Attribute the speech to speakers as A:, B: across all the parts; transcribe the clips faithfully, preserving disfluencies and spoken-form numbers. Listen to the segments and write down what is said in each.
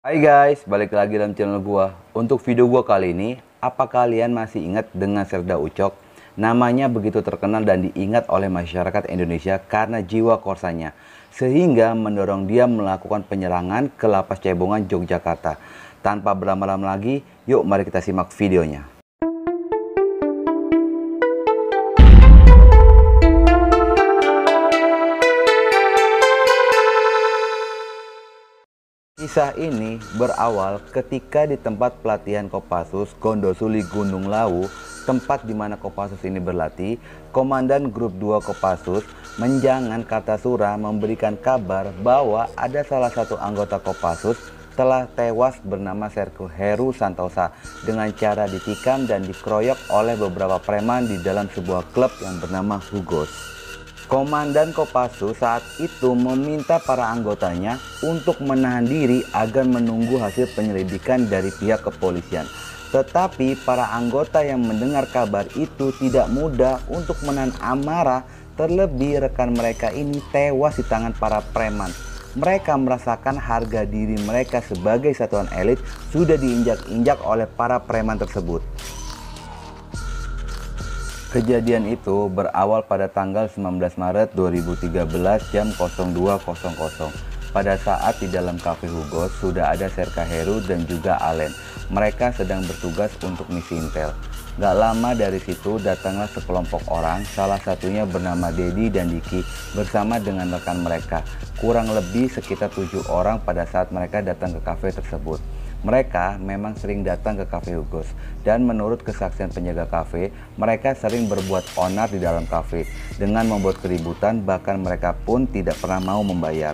A: Hai guys, balik lagi dalam channel gua. Untuk video gua kali ini, apa kalian masih ingat dengan Sherda Ucok? Namanya begitu terkenal dan diingat oleh masyarakat Indonesia karena jiwa korsanya, sehingga mendorong dia melakukan penyerangan ke Lapas Cebongan, Yogyakarta. Tanpa berlama-lama lagi, yuk mari kita simak videonya. Kisah ini berawal ketika di tempat pelatihan Kopassus Gondosuli Gunung Lawu, tempat di mana Kopassus ini berlatih. Komandan Grup dua Kopassus, Menjangan Kartasura, memberikan kabar bahwa ada salah satu anggota Kopassus telah tewas bernama Serko Heru Santosa dengan cara ditikam dan dikeroyok oleh beberapa preman di dalam sebuah klub yang bernama Hugos. Komandan Kopassus saat itu meminta para anggotanya untuk menahan diri agar menunggu hasil penyelidikan dari pihak kepolisian. Tetapi para anggota yang mendengar kabar itu tidak mudah untuk menahan amarah, terlebih rekan mereka ini tewas di tangan para preman. Mereka merasakan harga diri mereka sebagai satuan elit sudah diinjak-injak oleh para preman tersebut. Kejadian itu berawal pada tanggal sembilan belas Maret dua ribu tiga belas jam nol dua nol nol. Pada saat di dalam kafe Hugos sudah ada Serka Heru dan juga Alen. Mereka sedang bertugas untuk misi intel. Gak lama dari situ datanglah sekelompok orang, salah satunya bernama Dedi dan Diki bersama dengan rekan mereka. Kurang lebih sekitar tujuh orang pada saat mereka datang ke kafe tersebut. Mereka memang sering datang ke kafe Hugos dan menurut kesaksian penjaga kafe, mereka sering berbuat onar di dalam kafe dengan membuat keributan, bahkan mereka pun tidak pernah mau membayar.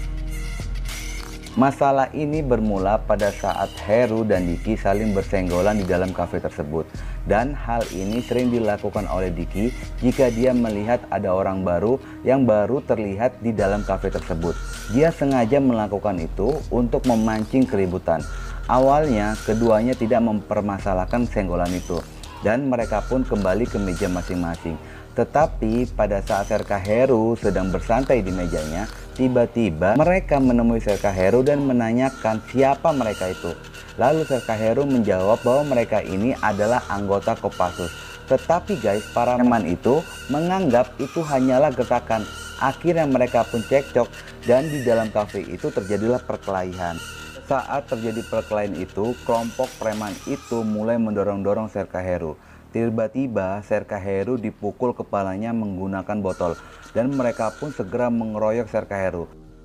A: Masalah ini bermula pada saat Heru dan Diki saling bersenggolan di dalam kafe tersebut, dan hal ini sering dilakukan oleh Diki jika dia melihat ada orang baru yang baru terlihat di dalam kafe tersebut. Dia sengaja melakukan itu untuk memancing keributan. Awalnya keduanya tidak mempermasalahkan senggolan itu dan mereka pun kembali ke meja masing-masing. Tetapi pada saat Serka Heru sedang bersantai di mejanya, tiba-tiba mereka menemui Serka Heru dan menanyakan siapa mereka itu. Lalu Serka Heru menjawab bahwa mereka ini adalah anggota Kopassus. Tetapi guys, para preman itu menganggap itu hanyalah gertakan. Akhirnya mereka pun cekcok dan di dalam kafe itu terjadilah perkelahian. Saat terjadi perkelahian itu, kelompok preman itu mulai mendorong-dorong Serka Heru. Tiba-tiba Serka Heru dipukul kepalanya menggunakan botol dan mereka pun segera mengeroyok Serka Heru.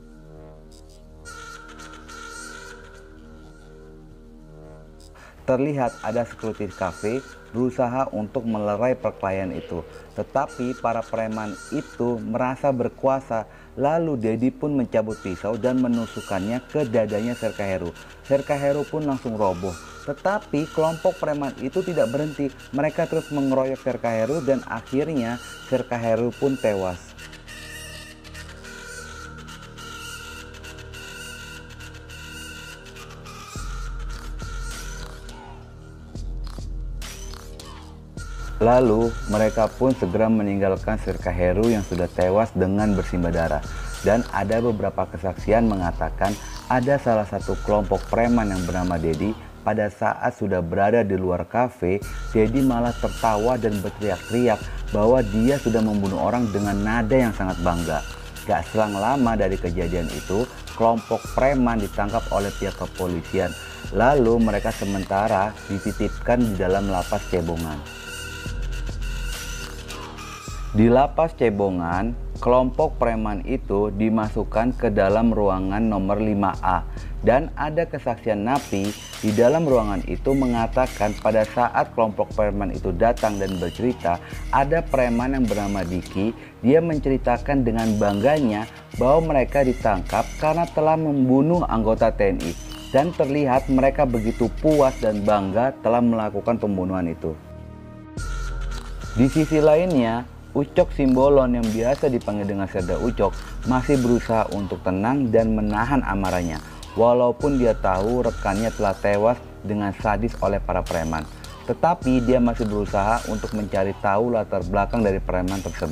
A: Terlihat ada security cafe berusaha untuk melerai perkelahian itu. Tetapi para preman itu merasa berkuasa. Lalu Dedi pun mencabut pisau dan menusukkannya ke dadanya Serka Heru. Serka Heru pun langsung roboh. Tetapi kelompok preman itu tidak berhenti. Mereka terus mengeroyok Serka Heru dan akhirnya Serka Heru pun tewas. Lalu mereka pun segera meninggalkan Serka Heru yang sudah tewas dengan bersimbah darah. Dan ada beberapa kesaksian mengatakan ada salah satu kelompok preman yang bernama Dedi. Pada saat sudah berada di luar kafe, Dedi malah tertawa dan berteriak-teriak bahwa dia sudah membunuh orang dengan nada yang sangat bangga. Gak selang lama dari kejadian itu, kelompok preman ditangkap oleh pihak kepolisian. Lalu mereka sementara dititipkan di dalam Lapas Cebongan. Di Lapas Cebongan, kelompok preman itu dimasukkan ke dalam ruangan nomor lima A dan ada kesaksian napi di dalam ruangan itu mengatakan pada saat kelompok preman itu datang dan bercerita, ada preman yang bernama Diki. Dia menceritakan dengan bangganya bahwa mereka ditangkap karena telah membunuh anggota T N I dan terlihat mereka begitu puas dan bangga telah melakukan pembunuhan itu. Di sisi lainnya, Ucok Simbolon yang biasa dipanggil dengan Sherda Ucok masih berusaha untuk tenang dan menahan amarahnya walaupun dia tahu rekannya telah tewas dengan sadis oleh para preman. Tetapi dia masih berusaha untuk mencari tahu latar belakang dari preman tersebut.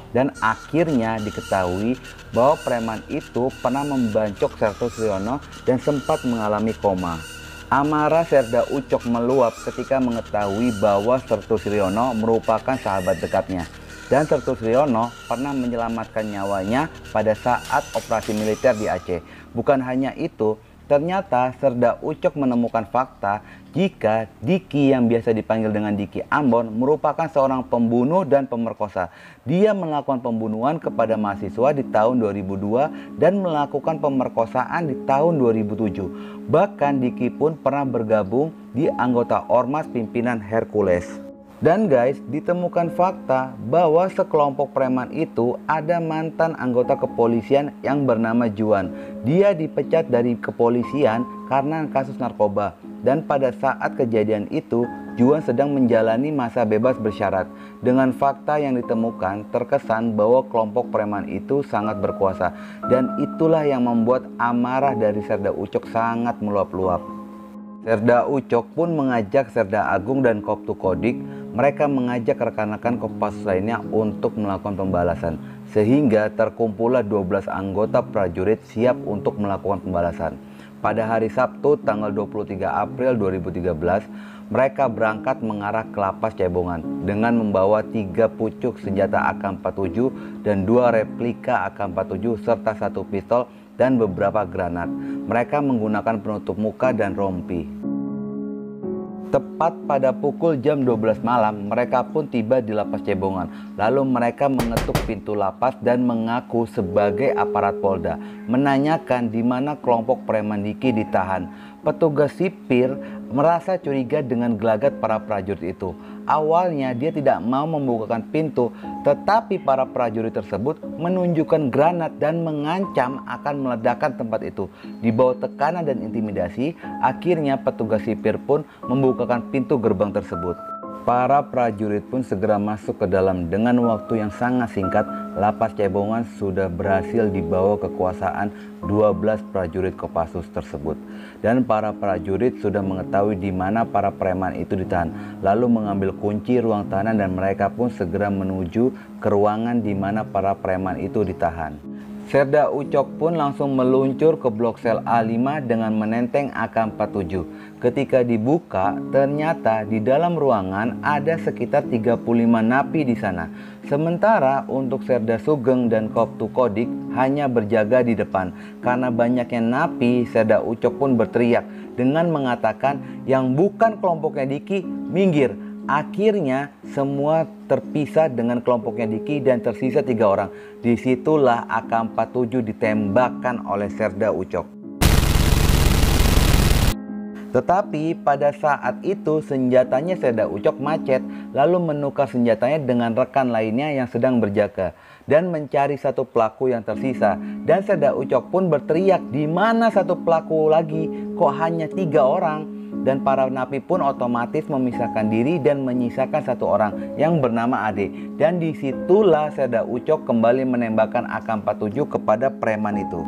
A: Dan akhirnya diketahui bahwa preman itu pernah membancok Sertu Suryono dan sempat mengalami koma. Amarah Serda Ucok meluap ketika mengetahui bahwa Sertu Suryono merupakan sahabat dekatnya. Dan Sertu Suryono pernah menyelamatkan nyawanya pada saat operasi militer di Aceh. Bukan hanya itu, ternyata Serda Ucok menemukan fakta jika Diki yang biasa dipanggil dengan Diki Ambon merupakan seorang pembunuh dan pemerkosa. Dia melakukan pembunuhan kepada mahasiswa di tahun dua ribu dua dan melakukan pemerkosaan di tahun dua ribu tujuh. Bahkan Diki pun pernah bergabung di anggota Ormas pimpinan Hercules. Dan guys, ditemukan fakta bahwa sekelompok preman itu ada mantan anggota kepolisian yang bernama Juan. Dia dipecat dari kepolisian karena kasus narkoba. Dan pada saat kejadian itu, Juan sedang menjalani masa bebas bersyarat. Dengan fakta yang ditemukan, terkesan bahwa kelompok preman itu sangat berkuasa. Dan itulah yang membuat amarah dari Serda Ucok sangat meluap-luap. Serda Ucok pun mengajak Serda Agung dan Koptu Kodik. Mereka mengajak rekan-rekan Kopassus lainnya untuk melakukan pembalasan. Sehingga terkumpullah dua belas anggota prajurit siap untuk melakukan pembalasan. Pada hari Sabtu tanggal dua puluh tiga April dua ribu tiga belas, mereka berangkat mengarah ke Lapas Cebongan dengan membawa tiga pucuk senjata A K empat puluh tujuh dan dua replika A K empat puluh tujuh serta satu pistol dan beberapa granat. Mereka menggunakan penutup muka dan rompi. Tepat pada pukul jam dua belas malam, mereka pun tiba di Lapas Cebongan. Lalu mereka mengetuk pintu lapas dan mengaku sebagai aparat Polda, menanyakan di mana kelompok preman Diki ditahan. Petugas sipir merasa curiga dengan gelagat para prajurit itu. Awalnya dia tidak mau membukakan pintu, tetapi para prajurit tersebut menunjukkan granat dan mengancam akan meledakkan tempat itu. Di bawah tekanan dan intimidasi, akhirnya petugas sipir pun membukakan pintu gerbang tersebut. Para prajurit pun segera masuk ke dalam. Dengan waktu yang sangat singkat, Lapas Cebongan sudah berhasil dibawa kekuasaan dua belas prajurit Kopassus tersebut. Dan para prajurit sudah mengetahui di mana para preman itu ditahan. Lalu mengambil kunci ruang tahanan dan mereka pun segera menuju ke ruangan di mana para preman itu ditahan. Serda Ucok pun langsung meluncur ke blok sel A lima dengan menenteng A K empat puluh tujuh. Ketika dibuka, ternyata di dalam ruangan ada sekitar tiga puluh lima napi di sana. Sementara untuk Serda Sugeng dan Koptu Kodik hanya berjaga di depan. Karena banyaknya napi, Serda Ucok pun berteriak dengan mengatakan yang bukan kelompoknya Diki, minggir. Akhirnya semua terpisah dengan kelompoknya Diki dan tersisa tiga orang. Disitulah A K empat puluh tujuh ditembakkan oleh Serda Ucok. Tetapi pada saat itu senjatanya Serda Ucok macet, lalu menukar senjatanya dengan rekan lainnya yang sedang berjaga dan mencari satu pelaku yang tersisa. Dan Serda Ucok pun berteriak, di mana satu pelaku lagi? Kok hanya tiga orang? Dan para napi pun otomatis memisahkan diri dan menyisakan satu orang yang bernama Ade. Dan disitulah Serda Ucok kembali menembakkan A K empat puluh tujuh kepada preman itu.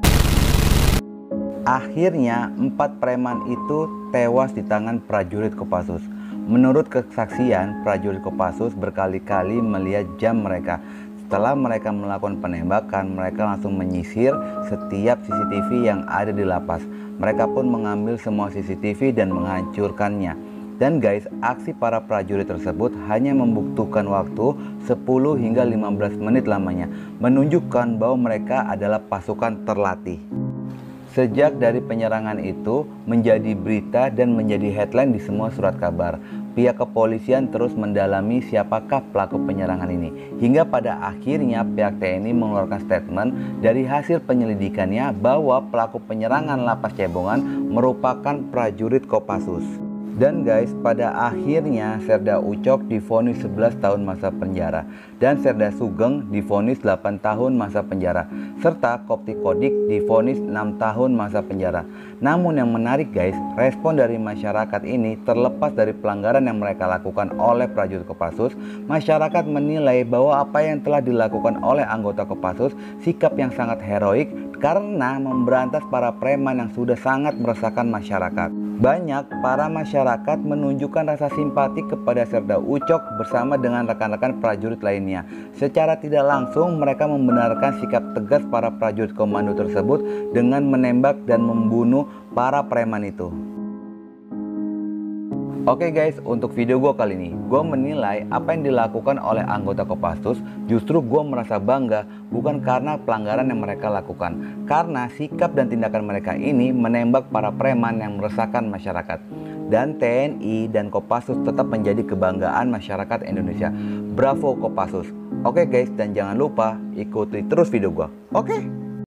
A: Akhirnya empat preman itu tewas di tangan prajurit Kopassus. Menurut kesaksian, prajurit Kopassus berkali-kali melihat jam mereka. Setelah mereka melakukan penembakan, mereka langsung menyisir setiap C C T V yang ada di lapas. Mereka pun mengambil semua C C T V dan menghancurkannya. Dan guys, aksi para prajurit tersebut hanya membutuhkan waktu sepuluh hingga lima belas menit lamanya, menunjukkan bahwa mereka adalah pasukan terlatih. Sejak dari penyerangan itu menjadi berita dan menjadi headline di semua surat kabar. Pihak kepolisian terus mendalami siapakah pelaku penyerangan ini. Hingga pada akhirnya pihak T N I mengeluarkan statement dari hasil penyelidikannya bahwa pelaku penyerangan Lapas Cebongan merupakan prajurit Kopassus. Dan guys, pada akhirnya Serda Ucok divonis sebelas tahun masa penjara dan Serda Sugeng divonis delapan tahun masa penjara serta Koptu Kodik divonis enam tahun masa penjara. Namun yang menarik guys, respon dari masyarakat ini terlepas dari pelanggaran yang mereka lakukan oleh prajurit Kopassus, masyarakat menilai bahwa apa yang telah dilakukan oleh anggota Kopassus sikap yang sangat heroik karena memberantas para preman yang sudah sangat meresahkan masyarakat. Banyak para masyarakat menunjukkan rasa simpati kepada Serda Ucok bersama dengan rekan-rekan prajurit lainnya. Secara tidak langsung mereka membenarkan sikap tegas para prajurit komando tersebut dengan menembak dan membunuh para preman itu. Oke guys, untuk video gue kali ini, gue menilai apa yang dilakukan oleh anggota Kopassus, justru gue merasa bangga bukan karena pelanggaran yang mereka lakukan, karena sikap dan tindakan mereka ini menembak para preman yang meresahkan masyarakat. Dan T N I dan Kopassus tetap menjadi kebanggaan masyarakat Indonesia. Bravo Kopassus. Oke guys, dan jangan lupa ikuti terus video gue. Oke?